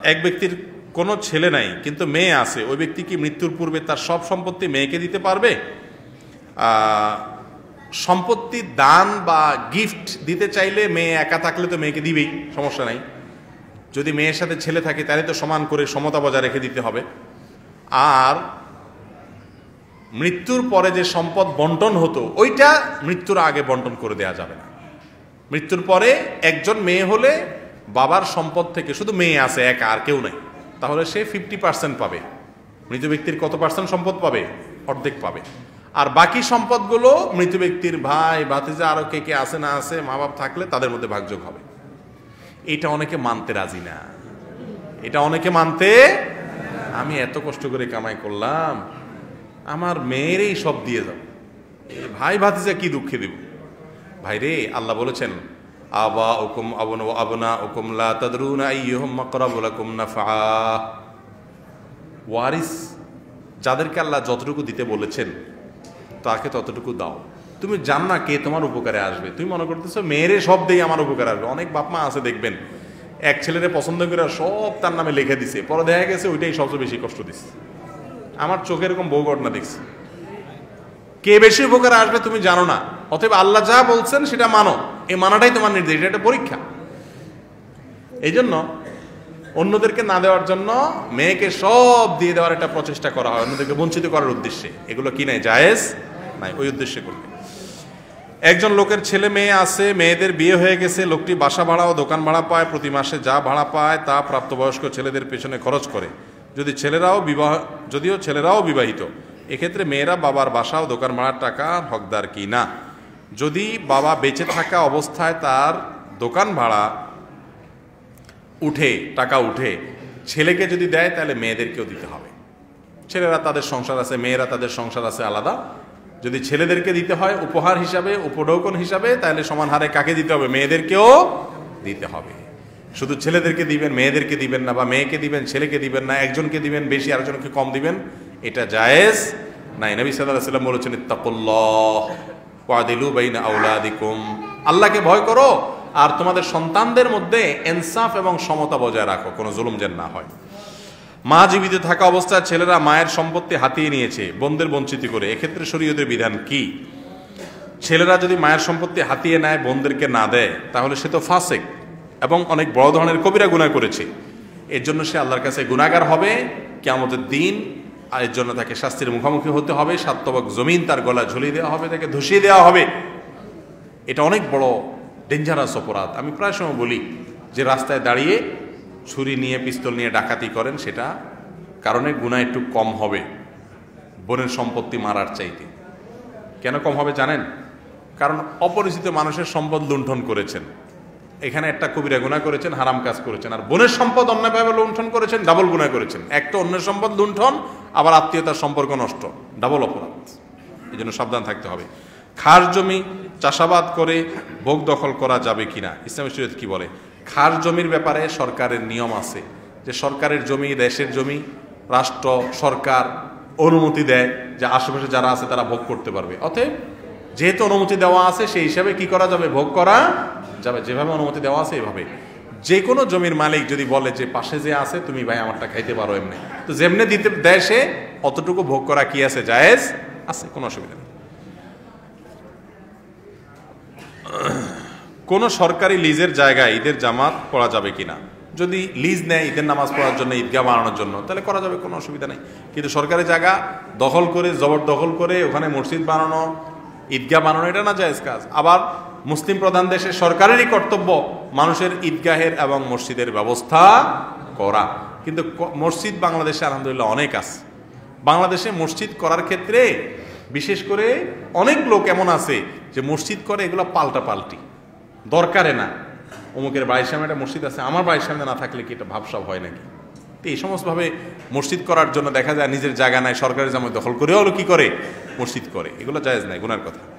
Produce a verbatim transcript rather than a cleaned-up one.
এক ব্যক্তির কোনো ছেলে নাই কিন্তু মেয়ে আছে, ওই ব্যক্তি কি মৃত্যুর পূর্বে তার সব সম্পত্তি মেয়েকে দিতে পারবে? সম্পত্তি দান বা গিফট দিতে চাইলে মেয়ে একা থাকলে তো মেয়েকে দিবেই, সমস্যা নাই। যদি মেয়ের সাথে ছেলে থাকে তাহলে তো সমান করে সমতা বজায় রেখে দিতে হবে। আর মৃত্যুর পরে যে সম্পদ বন্টন হতো ওইটা মৃত্যুর আগে বন্টন করে দেওয়া যাবে না। মৃত্যুর পরে একজন মেয়ে হলে বাবার সম্পদ থেকে শুধু মেয়ে আছে একা, আর কেউ নাই, তাহলে সে ফিফটি পার্সেন্ট পাবে। মৃত ব্যক্তির কত পার্সেন্ট সম্পদ পাবে? অর্ধেক পাবে। আর বাকি সম্পদগুলো মৃত ব্যক্তির ভাই ভাতিজা আরো কে কে আছে না আছে, মা বাপ থাকলে তাদের মধ্যে ভাগযোগ হবে। এটা অনেকে মানতে রাজি না, এটা অনেকে মানতে, আমি এত কষ্ট করে কামাই করলাম আমার মেয়েরই সব দিয়ে যাও, ভাই ভাতিজা কি দুঃখে দিব? ভাই রে, আল্লাহ বলেছেন আবা হুকুম আবন আবনা হুকুম লা তাদরুনা আইয়ুহুম আকরাবু লাকুম নাফআ। ওয়ারিস যাদেরকে আল্লাহ যতটুকু দিতে বলেছেন তাকে ততটুকু দাও। তুমি জান না কে তোমার উপকারে আসবে, তুমি মনে করতেছো মেয়েরে সব দিয়ে আমার উপকারে আসবে। অনেক বাপ মা আছে দেখবেন এক ছেলেরে পছন্দ করে সব তার নামে লিখে দিছে, পরে দেখা গেছে ওইটাই সবচেয়ে বেশি কষ্ট দিচ্ছে। আমার চোখে এরকম বউ ঘটনা দেখছি। কে বেশি উপকারে আসবে তুমি জানো না, অতএব আল্লাহ যা বলছেন সেটা মানো, এই মানাটাই তোমার নির্দেশ, এটা একটা পরীক্ষা। এই জন্য অন্যদেরকে না দেওয়ার জন্য মেয়েকে সব দিয়ে দেওয়ার একটা প্রচেষ্টা করা হয়, অন্যদেরকে বঞ্চিত করার উদ্দেশ্যে। এগুলো কি নাই, জায়েজ নাই, ওই উদ্দেশ্যে করবে। একজন লোকের ছেলে মেয়ে আছে, মেয়েদের বিয়ে হয়ে গেছে, লোকটি বাসা ভাড়া ও দোকান ভাড়া পায়, প্রতি মাসে যা ভাড়া পায় তা প্রাপ্তবয়স্ক ছেলেদের পেছনে খরচ করে। যদি ছেলেরাও বিবাহ যদিও ছেলেরাও বিবাহিত, এক্ষেত্রে মেয়েরা বাবার বাসা ও দোকান ভাড়ার টাকা হকদার কি না? যদি বাবা বেঁচে থাকা অবস্থায় তার দোকান ভাড়া উঠে, টাকা উঠে ছেলেকে যদি দেয় তাহলে মেয়েদেরকেও দিতে হবে। ছেলেরা তাদের সংসার আছে, মেয়েরা তাদের সংসার আছে আলাদা। যদি ছেলেদেরকে দিতে হয় উপহার হিসাবে, উপঢৌকন হিসাবে, তাহলে সমান হারে কাকে দিতে হবে? মেয়েদেরকেও দিতে হবে। শুধু ছেলেদেরকে দিবেন মেয়েদেরকে দিবেন না, বা মেয়েকে দিবেন ছেলেকে দিবেন না, একজনকে দিবেন বেশি আরেকজনকে কম দিবেন, এটা জায়েজ নাই। নবী সাল্লাল্লাহু আলাইহি ওয়াসাল্লাম বলেছেন ইত্তাকুল্লাহ ওয়াদিলু বাইনা আওলাদিকুম, আল্লাহকে ভয় করো আর তোমাদের সন্তানদের মধ্যে ইনসাফ এবং সমতা বজায় রাখো, কোনো জুলুম যেন না হয়। মা জীবিত থাকা অবস্থায় ছেলেরা মায়ের সম্পত্তি হাতিয়ে নিয়েছে বোনদের বঞ্চিত করে, এক্ষেত্রে শরীয়তের বিধান কি? ছেলেরা যদি মায়ের সম্পত্তি হাতিয়ে নেয় বোনদেরকে না দেয় তাহলে সে তো ফাসিক এবং অনেক বড় ধরনের কবিরা গুনাহ করেছে। এর জন্য সে আল্লাহর কাছে গুনাহগার হবে কিয়ামতের দিন, আর এর জন্য তাকে শাস্তির মুখোমুখি হতে হবে। সাত তবক জমিন তার গলা ঝুলিয়ে দেওয়া হবে, তাকে ধসিয়ে দেওয়া হবে। এটা অনেক বড় ডেঞ্জারাস অপরাধ। আমি প্রায় সময় বলি যে রাস্তায় দাঁড়িয়ে ছুরি নিয়ে পিস্তল নিয়ে ডাকাতি করেন, সেটা কারণে গুনাহ একটু কম হবে বোনের সম্পত্তি মারার চাইতে। কেন কম হবে জানেন? কারণ অপরিচিত মানুষের সম্পদ লুণ্ঠন করেছেন, এখানে একটা কবিরা গুনাহ করেছেন, হারাম কাজ করেছেন। আর বোনের সম্পদ অন্যায়ভাবে লুণ্ঠন করেছেন, ডাবল গুনাহ করেছেন। একটা অন্যের সম্পদ লুণ্ঠন, আবার আত্মীয়তার সম্পর্ক নষ্ট, ডাবল অপরাধ। এই জন্য সাবধান থাকতে হবে। খাস জমি চাষাবাদ করে ভোগ দখল করা যাবে কিনা, ইসলামী শরীয়ত কি বলে? খাস জমির ব্যাপারে সরকারের নিয়ম আছে যে সরকারের জমি, দেশের জমি, রাষ্ট্র সরকার অনুমতি দেয় যে আশেপাশে যারা আছে তারা ভোগ করতে পারবে। অতএব যেহেতু অনুমতি দেওয়া আছে সেই হিসাবে কি করা যাবে? ভোগ করা যাবে, যেভাবে অনুমতি দেওয়া আছে এভাবে। যে কোনো জমির মালিক যদি বলে যে পাশে যে আছে তুমি ভাই আমারটা খাইতে পারো, এমনি তো যেমনি দিতে দেয় সে অতটুকু ভোগ করা কি আছে, জায়েজ আছে, কোনো অসুবিধা নেই। কোন সরকারি লিজের জায়গায় ঈদের জামাত পড়া যাবে কিনা? যদি লিজ নেয় ঈদের নামাজ পড়ার জন্য, ঈদগাহ বানানোর জন্য, তাহলে করা যাবে, কোনো অসুবিধা নেই। কিন্তু সরকারি জায়গা দখল করে, জবরদখল করে ওখানে মসজিদ বানানো, ঈদগাহ বানানো, এটা না জায়েজ কাজ। আবার মুসলিম প্রধান দেশের সরকারেরই কর্তব্য মানুষের ঈদগাহের এবং মসজিদের ব্যবস্থা করা। কিন্তু মসজিদ বাংলাদেশে আলহামদুলিল্লাহ অনেক আছে। বাংলাদেশে মসজিদ করার ক্ষেত্রে বিশেষ করে অনেক লোক এমন আছে যে মসজিদ করে এগুলো পাল্টা পাল্টি, দরকারে না। অমুকের বাড়ির সামনে একটা মসজিদ আছে, আমার বাড়ির সামনে না থাকলে কি এটা ভাবসাব হয় নাকি? তো এই সমস্তভাবে মসজিদ করার জন্য দেখা যায় নিজের জায়গা নাই, সরকারি জায়গা দখল করেও কি করে মসজিদ করে, এগুলো জায়েজ নাই, গুনার কথা।